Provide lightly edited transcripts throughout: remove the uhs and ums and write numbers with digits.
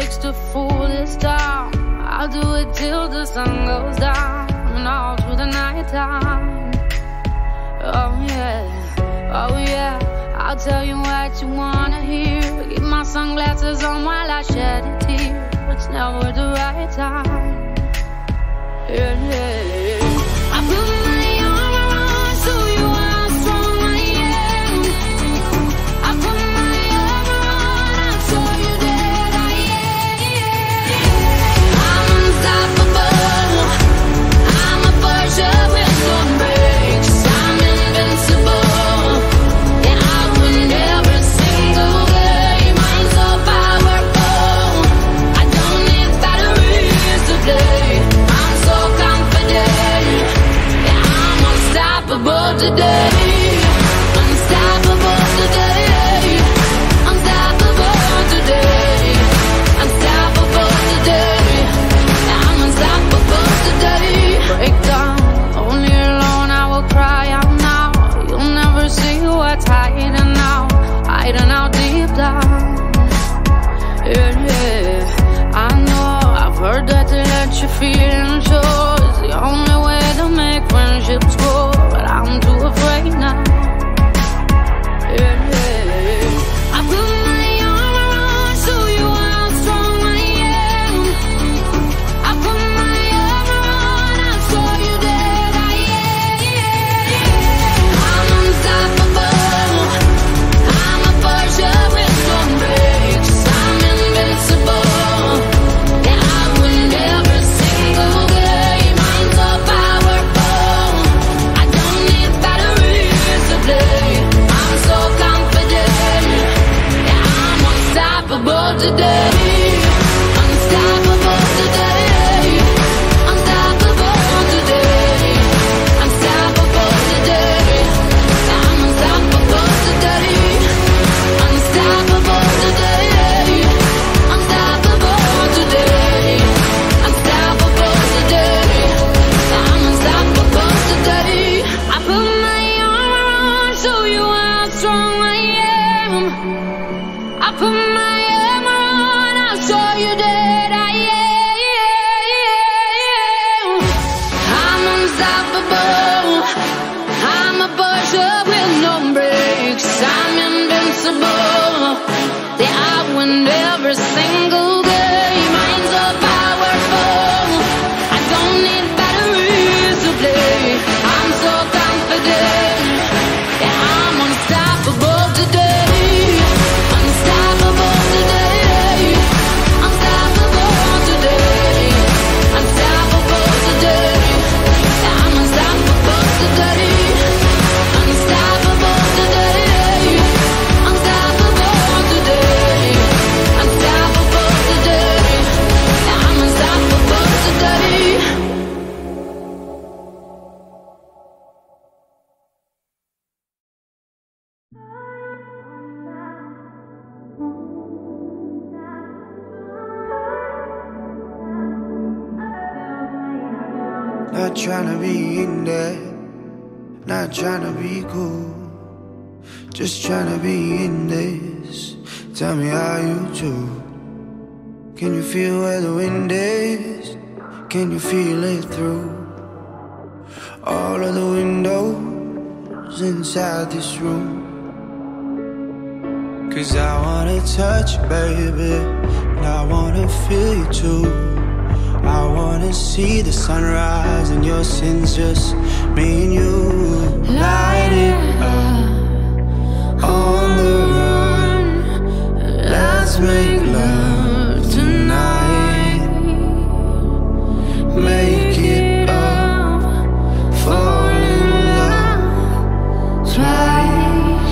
takes to fool this town. I'll do it till the sun goes down and all through the night time. Oh yeah, oh yeah, I'll tell you what you wanna hear. Keep my sunglasses on while I shed a tear. It's never the right time. Yeah, yeah. I put my arm around so you how strong I am. I put my arm around and show you that I am. I'm unstoppable. I'm a Porsche with no brakes. I'm invincible. Yeah, I win every single game. I'm so powerful. I don't need batteries to play. I'm so confident. Yeah, I'm unstoppable today. Unstoppable today. Unstoppable today. Unstoppable today. Yeah, I'm unstoppable today. Break down, only alone I will cry out now. You'll never see what's hiding out, hiding out deep down. Yeah, yeah, I know, I've heard that to let you feel and show is the only way to make friendships grow, but I'm too afraid now. Yeah, yeah, I put my arm around so you how strong I am. I put my arm around and show you that I am. I'm unstoppable. I'm a Porsche with no brakes. I'm invincible. Yeah, I win every single game. I'm so powerful. I don't need batteries to play. I'm so confident. Yeah, I'm unstoppable today. Unstoppable today. Unstoppable today. Unstoppable today. Yeah, I'm unstoppable today. Unstoppable today. Unstoppable today. Unstoppable today. Yeah, I'm unstoppable today. I put my arm around, show you how strong I am. I put my arm around, I'll show you that I am. I'm unstoppable. I'm a Porsche with no brakes. I'm invincible. Yeah, I win every single game. I'm so powerful. I don't need batteries to play. I'm so confident. Yeah, I'm unstoppable today. Unstoppable today. Unstoppable today. Unstoppable today. Yeah, I'm unstoppable today. Unstoppable today. Unstoppable today. Unstoppable today. Yeah, I'm unstoppable today. Not tryna be in there, not tryna be cool, just tryna be in this. Tell me how you do. Can you feel where the wind is? Can you feel it through all of the windows inside this room? 'Cause I wanna touch you, baby, and I wanna feel you too. I wanna see the sunrise and your sins, just me and you. Light it up on the run. Let's make love tonight. Make it up, fall in love twice.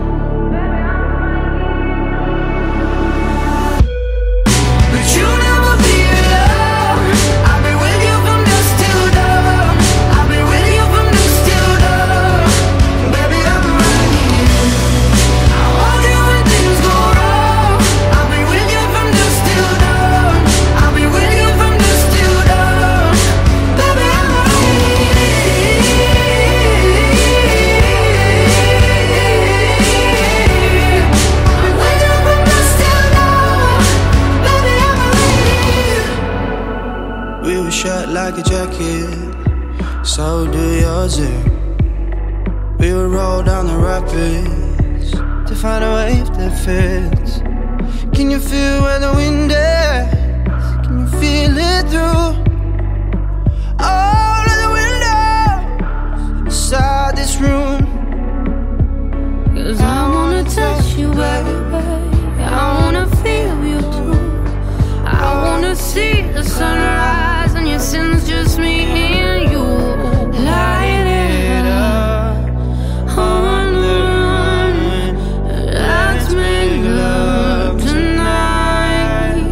But you never be alone. I'll be with you from dusk till dawn. I'll be with you from dusk till dawn. Baby, I'm right here. I want you when things go wrong. I'll be with shirt like a jacket, so do yours. We would roll down the rapids to find a wave that fits. Can you feel where the wind is? Can you feel it through all of the windows inside this room? 'Cause I wanna touch you, baby. I wanna feel you too. I wanna see the sunrise and your sins, just me and you. Light it up on the run. Let's make love tonight.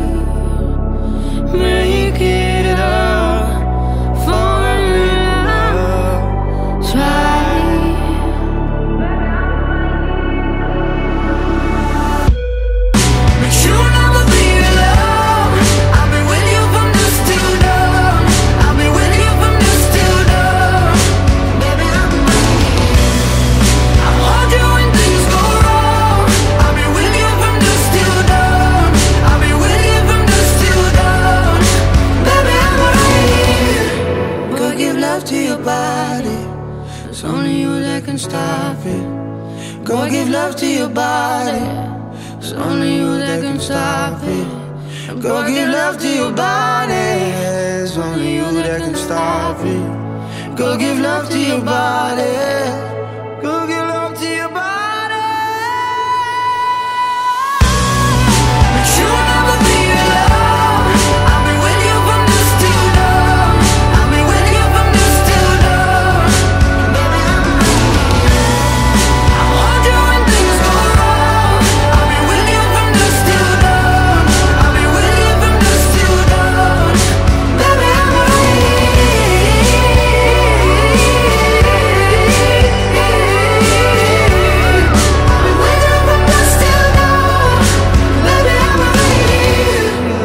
Make it up for love. Try. But you'll never be alone. I'll be with you from dusk till dawn. I'll be with you from dusk till dawn. Baby, I'm right here. I'll hold you when things go wrong. I'll be with you from dusk till dawn. I'll be with you from dusk till dawn. Baby, I'm right here. Go give love to your body. It's only you that can stop it. Go give love to your body. It's only you that can stop it. Go give love to your body. It's only you that can stop it. Go give love to your body. Go give love to your body. But you'll never be alone. I'll be with you from dusk till dawn. I'll be with you from dusk till dawn. Baby, I'm right here. I'll hold you when things go wrong. I'll be with you from dusk till dawn. I'll be with you from dusk till dawn. Baby, I'm right here. I'll be with you from dusk till dawn. Baby, I'm right here.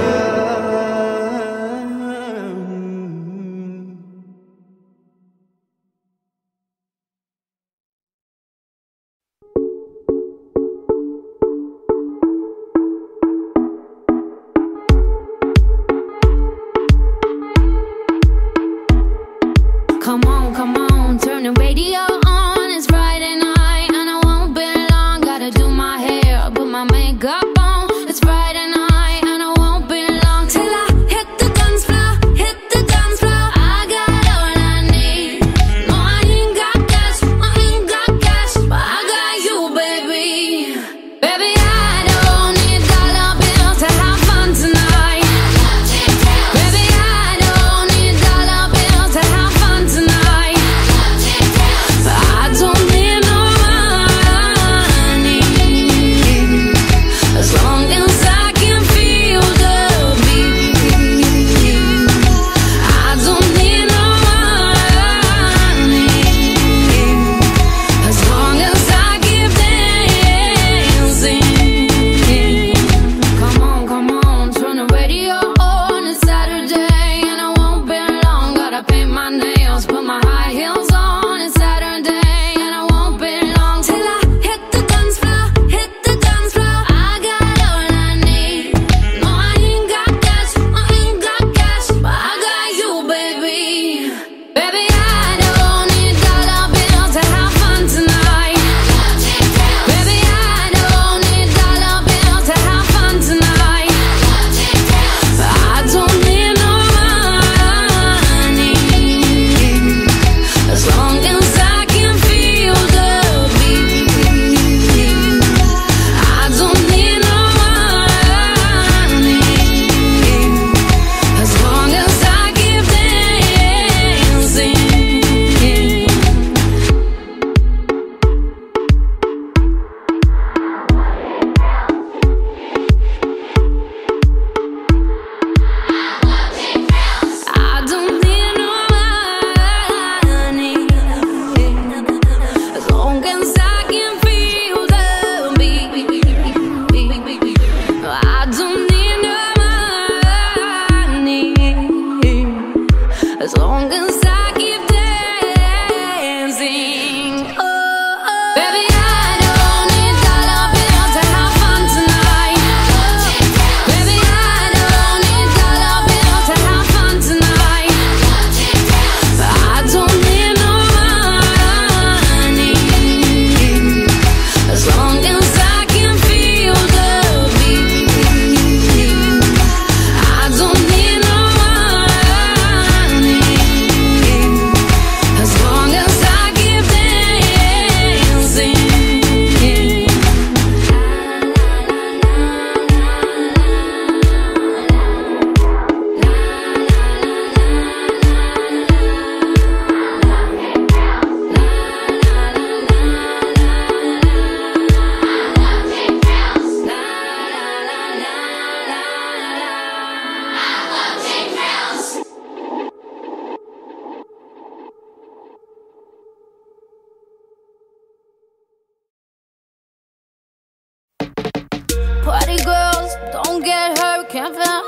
Come on, turn the radio on. It's Friday night and I won't be long. Gotta do my hair, put my makeup on. It's Friday night and I won't be long till I hit the dance floor, hit the dance floor. I got all I need. No, I ain't got cash, but I got you, baby. Baby, I don't need dollar bills to have fun tonight. Baby, I don't need dollar bills to have fun tonight.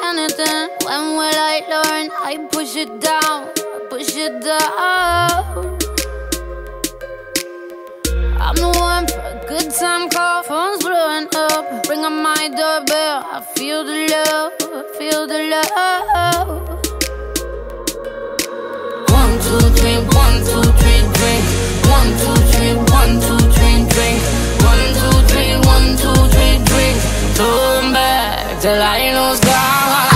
anything. When will I learn? I push it down, push it down. I'm the one for a good time call, phone's blowing up. Ring on my doorbell, I feel the love, I feel the love. 1, 2, 3, 1, 2, 3, drink. 1, 2, 3, 1, 2, 3, drink. 1, 2, 3, 1, 2, 3, drink. Turn back till I lose God.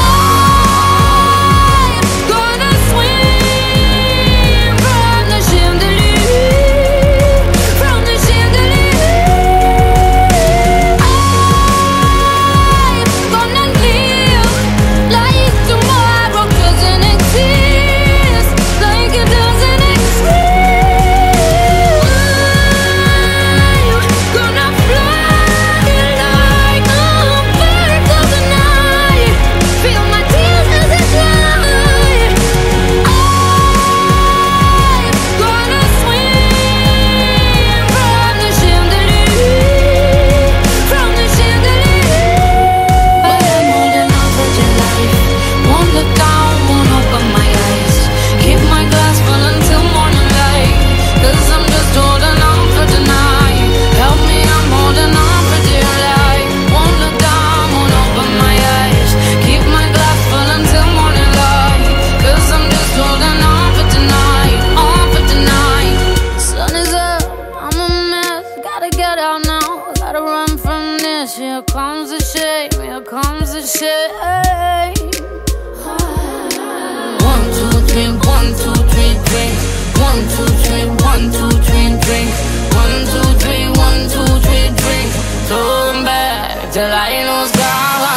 Here comes the shame, here comes the shame. 1, 2, 3, 1, 2, 3, drink. 1, 2, 3, 1, 2, 3, drink. 1, 2, 3, 1, 2, 3, drink. Turn back till I lose God.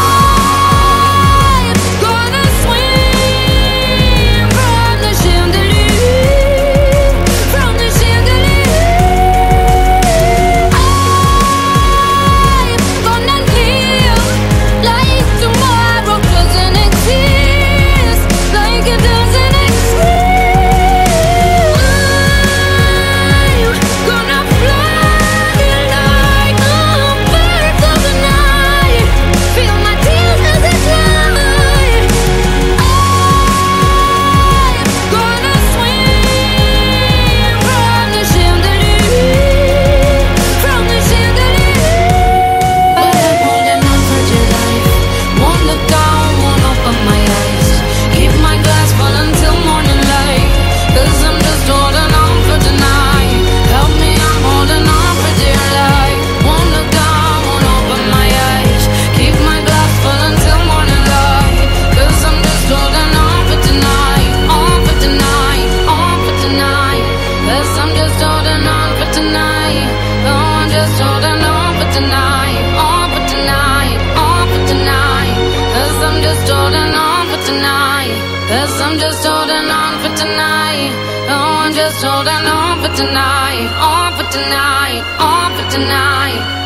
Cause I'm just holding on for tonight. Oh, I'm just holding on for tonight. On for tonight. On for tonight.